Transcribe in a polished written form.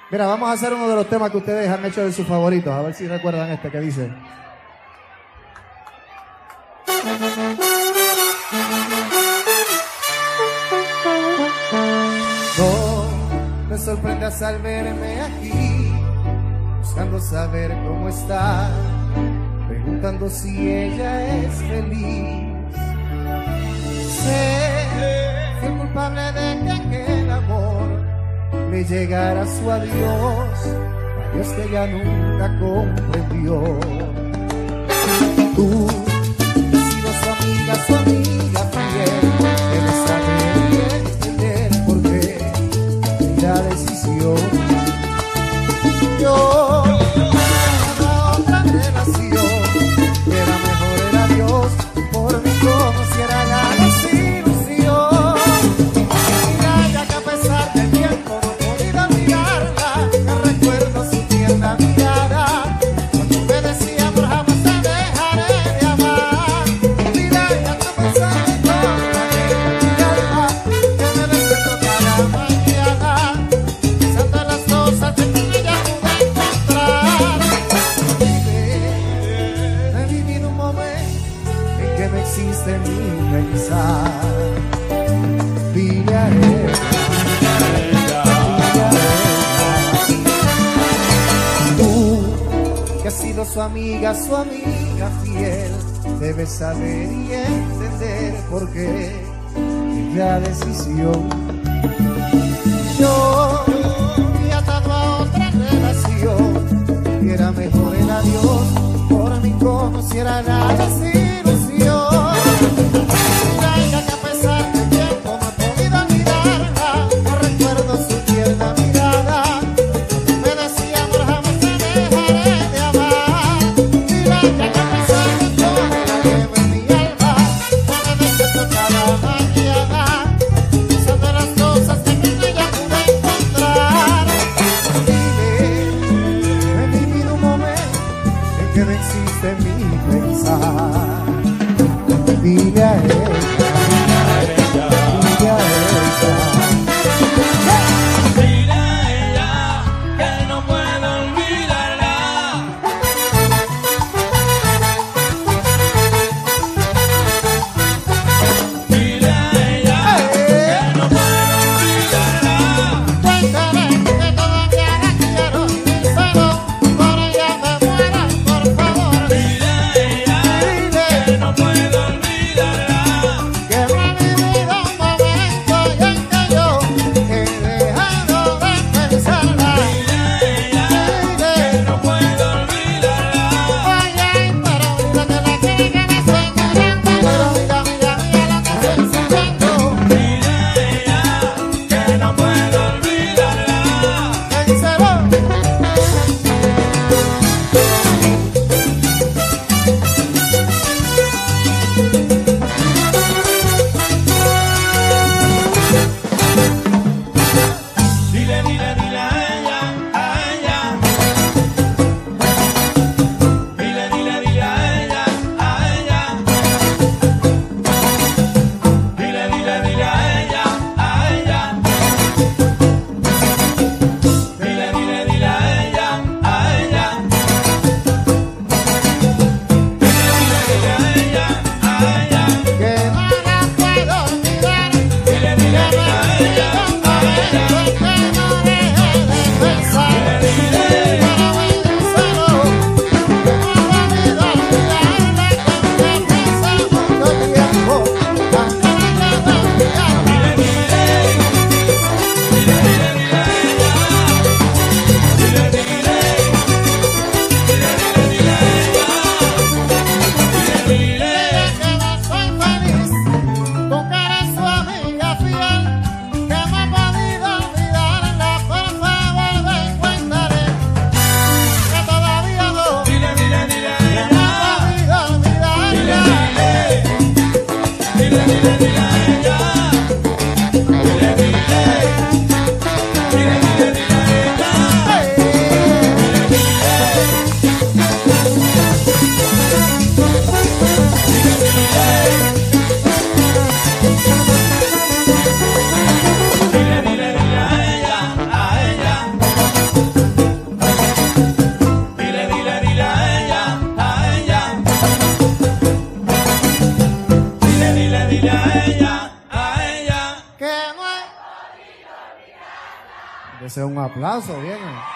Mira, vamos a hacer uno de los temas que ustedes han hecho de sus favoritos. A ver si recuerdan este que dice. No me sorprendas al verme aquí, buscando saber cómo está, preguntando si ella es feliz. Sé, fui el culpable de que aquel amor le llegara a su adiós, adiós que ella nunca comprendió. Tú, que has sido su amiga fiel, debes saber y entender por qué la decisión. Yo tenía otra relación, que era mejor el adiós, por mí conociera la desilusión. Mira ya que a pesar del tiempo no he podido mirarla, me recuerdo su tierna mirada, cuando me decía por jamás te dejaré de amar. Mira ya que a pesar de todo mi alma, que me despierto cada mañana, pensando en las cosas que con ella pude encontrar. He vivido un momento en que no existe ni pensar. Dile a ella, tú que has sido su amiga fiel, debes saber y entender por qué la decisión. Yo me he atado a otra relación, y era mejor el adiós, por mí conociera la desilusión. Mira que a pesar del tiempo no he podido mirarla, no recuerdo su tierna mirada, me decía por jamás te dejaré de amar. Mira que a pesar de todo la llevo en mi alma, no me despierto cada mañana, pensando en las cosas que con ella pude encontrar. Dile, he vivido un momento en que no existe mi pensar. Ese es un aplauso, bien.